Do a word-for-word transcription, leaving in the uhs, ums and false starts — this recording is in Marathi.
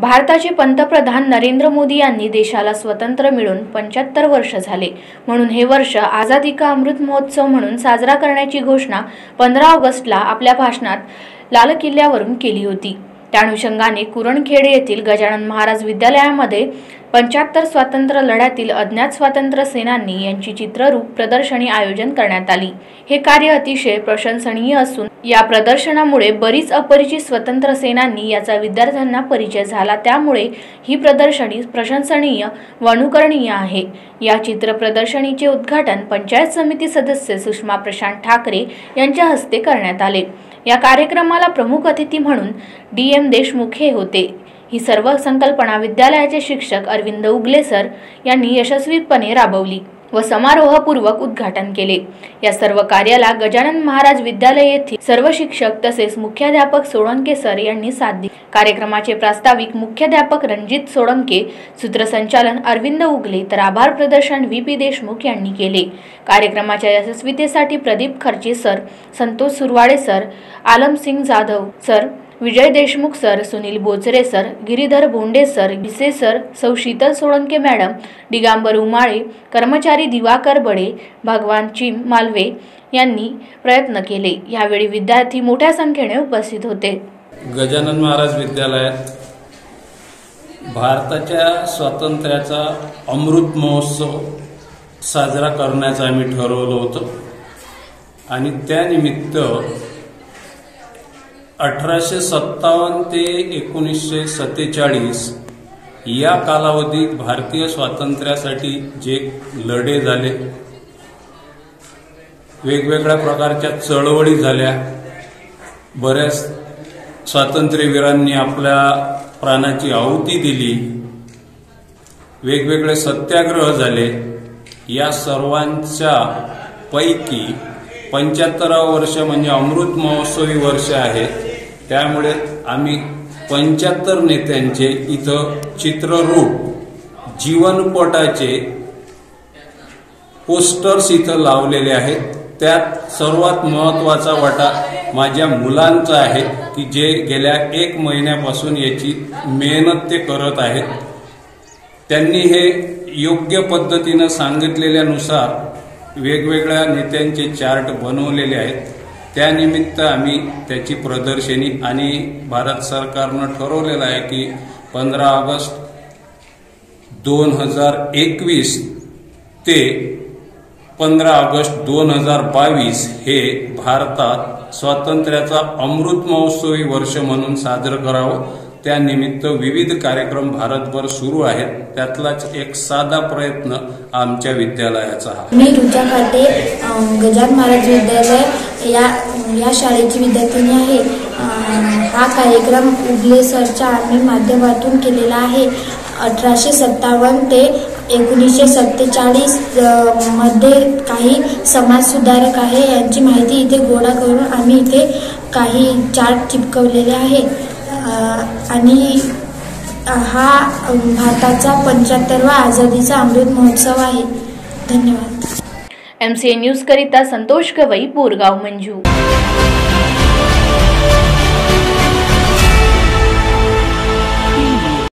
भारताचे पंतप्रधान नरेंद्र मोदी यांनी देशाला स्वतंत्र मिळून पंच्याहत्तर वर्ष झाले, म्हणून हे वर्ष आझादी का अमृत महोत्सव म्हणून साजरा करण्याची घोषणा पंधरा ऑगस्टला आपल्या भाषणात लाल किल्ल्यावरून केली होती। त्या अनुषंगाने कुरणखेड येथील गजानन महाराज विद्यालयामध्ये पंच्याहत्तर स्वातंत्र्य लढ्यातील अज्ञात स्वातंत्र्य सेनानी यांची चित्ररूप प्रदर्शनी आयोजन करण्यात आली। हे कार्य अतिशय प्रशंसनीय असून या प्रदर्शनामुळे बरीच अपरिचित स्वतंत्र सेनानी याचा विद्यार्थ्यांना परिचय झाला, त्यामुळे ही प्रदर्शनी प्रशंसनीय व अनुकरणीय आहे। या चित्र प्रदर्शनीचे उद्घाटन पंचायत समिती सदस्य सुषमा प्रशांत ठाकरे यांच्या हस्ते करण्यात आले। या कार्यक्रमाला प्रमुख अतिथी म्हणून डी एम देशमुख हे होते। ही सर्व संकल्पना विद्यालयाचे शिक्षक अरविंद उगले सर यांनी यशस्वीपणे राबवली व समारोहपूर्वक उद्घाटन केले। या सर्व कार्याला गजानन महाराज विद्यालय येथील सर्व शिक्षक तसेच मुख्याध्यापक सोळंके सर यांनी साथ दिली। कार्यक्रमाचे प्रास्ताविक मुख्याध्यापक रणजित सोळंके, सूत्रसंचालन अरविंद उगले तर आभार प्रदर्शन व्ही पी देशमुख यांनी केले। कार्यक्रमाच्या यशस्वीतेसाठी Pradeep Kharche sir, Santosh Surwade sir, Alamsingh Jadhav sir, Vijay Deshmukh sir, Sunil Bochare sir, Giridhar Bhonde sir, Gise sir, सौ शीतल सोळंके मॅडम, दिगांबर उमाळे, कर्मचारी दिवाकर बडे, भगवान चिम मालवे यांनी प्रयत्न केले। यावेळी विद्यार्थी मोठ्या संख्येने उपस्थित होते। गजानन महाराज विद्यालयात भारताच्या स्वातंत्र्याचा अमृत महोत्सव साजरा करण्याचं आम्ही ठरवलं होतं आणि त्यानिमित्त अठराशे सत्तावन्न ते एकोणीसशे सत्तेचाळीस या कालावधीत भारतीय स्वातंत्र्यासाठी जे लढे झाले, वेगवेगळ्या प्रकारच्या चळवळी झाल्या, बऱ्याच स्वातंत्र्यवीरांनी आपल्या प्राणाची आहुती दिली, वेगवेगळे सत्याग्रह झाले, या सर्वांच्या पैकी पंच्याहत्तरावं वर्ष म्हणजे अमृत महोत्सवी वर्ष आहे। त्यामुळे आम्ही पंच्याहत्तर नेत्यांचे इथं चित्ररूप जीवनपटाचे पोस्टर्स इथं लावलेले आहेत। त्यात सर्वात महत्त्वाचा वाटा माझ्या मुलांचा आहे की जे गेल्या एक महिन्यापासून याची मेहनत ते करत आहेत। त्यांनी हे योग्य पद्धतीने सांगितलेल्यानुसार वेगवेगळ्या नेत्यांचे चार्ट बनवलेले आहेत। त्यानिमित्त आम्ही त्याची प्रदर्शनी आणि भारत सरकारनं ठरवलेलं आहे की पंधरा ऑगस्ट दोन हजार एकवीस ते पंधरा ऑगस्ट दोन हजार बावीस हे भारतात स्वातंत्र्याचा अमृत महोत्सवी वर्ष म्हणून साजरं करावं। त्यानिमित्त विविध कार्यक्रम भारतभर सुरू आहेत। त्यातलाच एक साधा प्रयत्न आमच्या विद्यालयाचा आहे। मी ऋचा खाटे, गजानन महाराज विद्यालय या या शाळेची विद्यार्थिनी आहे। हा कार्यक्रम उगले सरच्या आम्ही माध्यमातून केलेला आहे। अठराशे सत्तावन्न ते एकोणीसशे सत्तेचाळीस मध्ये काही समाज सुधारक आहे यांची माहिती इथे गोळा करून आम्ही इथे काही चार्ट चिपकवलेले आहेत आणि हा भारताचा पंच्याहत्तरवा आझादीचा अमृत महोत्सव आहे। धन्यवाद। एम सी ए न्यूज करिता संतोष गवई, बोरगाव, मंजू।